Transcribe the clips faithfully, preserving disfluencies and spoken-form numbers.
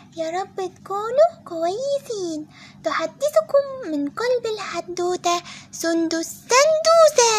يا رب تكونوا كويسين. تحدثكم من قلب الحدوتة سندس سندوسة.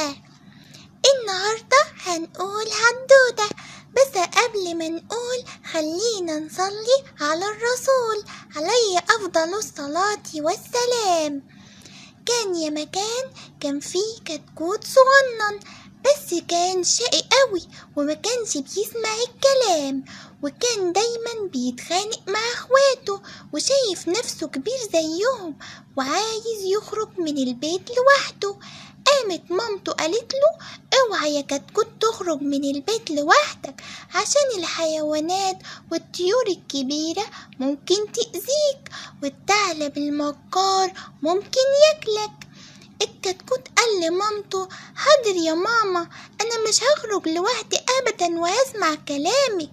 النهاردة هنقول حدوتة، بس قبل ما نقول خلينا نصلي على الرسول عليه أفضل الصلاة والسلام. كان يا مكان كان فيه كتكوت صغنن، بس كان شقي قوي وما كانش بيسمع الكلام، وكان دايما بيتخانق مع اخواته وشايف نفسه كبير زيهم وعايز يخرج من البيت لوحده. قامت مامته قالت له اوعى يا كتكوت تخرج من البيت لوحدك، عشان الحيوانات والطيور الكبيرة ممكن تأذيك، والثعلب المكار ممكن ياكلك. الكتكوت قال لمامته حاضر يا ماما، انا مش هخرج لوحدي ابدا وهسمع كلامك.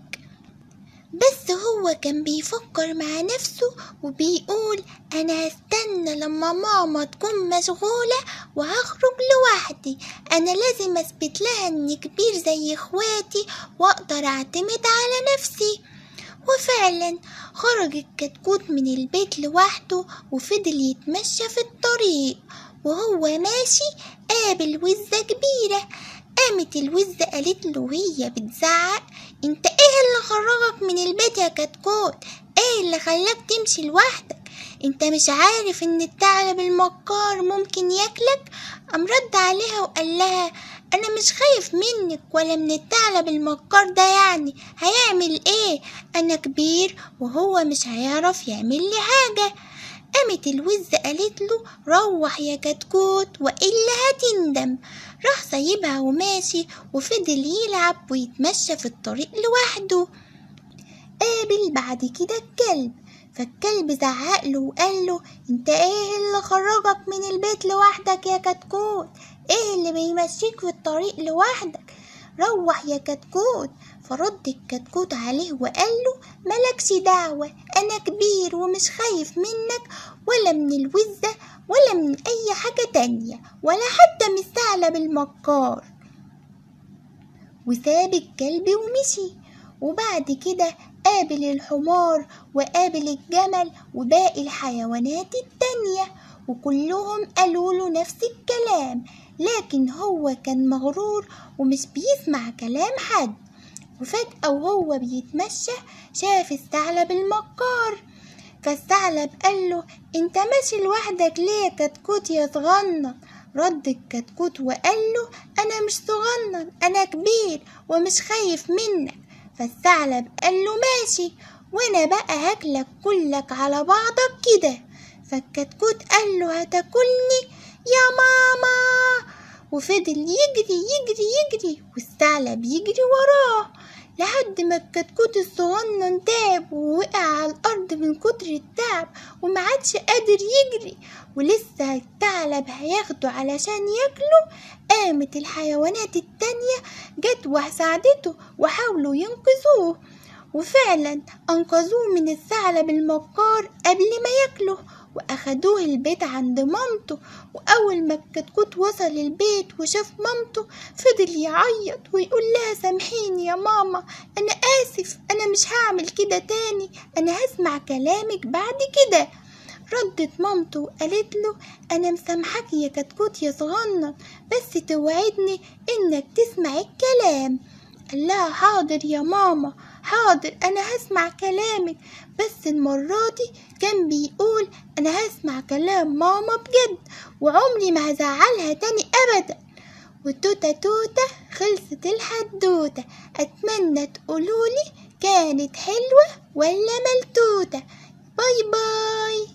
بس هو كان بيفكر مع نفسه وبيقول انا هستنى لما ماما تكون مشغولة وهخرج لوحدي، انا لازم اثبت لها اني كبير زي اخواتي واقدر اعتمد على نفسي. وفعلا خرج الكتكوت من البيت لوحده وفضل يتمشى في الطريق، وهو ماشي قابل وزة كبيرة. قامت الوزة قالت له وهي بتزعق انت ايه اللي خرجك من البيت يا كتكوت؟ ايه اللي خلاك تمشي لوحدك؟ انت مش عارف ان الثعلب المكار ممكن ياكلك؟ قام رد عليها وقال لها انا مش خايف منك ولا من الثعلب المكار ده، يعني هيعمل ايه؟ انا كبير وهو مش هيعرف يعمل لي حاجة. قامت الوزة قالت له روح يا كتكوت وإلا هتندم. راح سايبها وماشي وفضل يلعب ويتمشى في الطريق لوحده. قابل بعد كده الكلب، فالكلب زعق له وقال له انت ايه اللي خرجك من البيت لوحدك يا كتكوت؟ ايه اللي بيمشيك في الطريق لوحدك؟ روح يا كتكوت. فرد الكتكوت عليه وقال له ملكش دعوة، انا كبير ومش خايف منك ولا من الوزة ولا من اي حاجة تانية ولا حتى من الثعلب المكار. وساب الكلب ومشي. وبعد كده قابل الحمار وقابل الجمل وباقي الحيوانات التانية، وكلهم قالوا له نفس الكلام، لكن هو كان مغرور ومش بيسمع كلام حد. وفجأة وهو بيتمشى شاف الثعلب المكار، فالثعلب قال له انت ماشي لوحدك ليه يا كتكوت يا صغنن؟ رد الكتكوت وقال له انا مش صغنن، انا كبير ومش خايف منك. فالثعلب قال له ماشي، وانا بقى هاكلك كلك على بعضك كده. فالكتكوت قال له هتاكلني يا ماما، وفضل يجري يجري يجري والثعلب يجري وراه لحد ما الكتكوت الصغنن تعب ووقع على الأرض من كتر التعب وما عادش قادر يجري، ولسه الثعلب هياخده علشان ياكله. قامت الحيوانات التانية جت وساعدته وحاولوا ينقذوه، وفعلا أنقذوه من الثعلب المكار قبل ما ياكله وأخدوه البيت عند مامته. وأول ما الكتكوت وصل البيت وشاف مامته فضل يعيط ويقول لها سامحيني يا ماما، أنا آسف، أنا مش هعمل كده تاني، أنا هسمع كلامك بعد كده. ردت مامته وقالت له أنا مسامحك يا كتكوت يا صغنن، بس توعدني إنك تسمع الكلام. قال لها حاضر يا ماما، حاضر أنا هسمع كلامك، بس المرة دي كان بيقول أنا هسمع كلام ماما بجد وعمري ما هزعلها تاني أبدا. وتوتة توتة خلصت الحدوتة، أتمنى تقولولي كانت حلوة ولا ملتوتة. باي باي.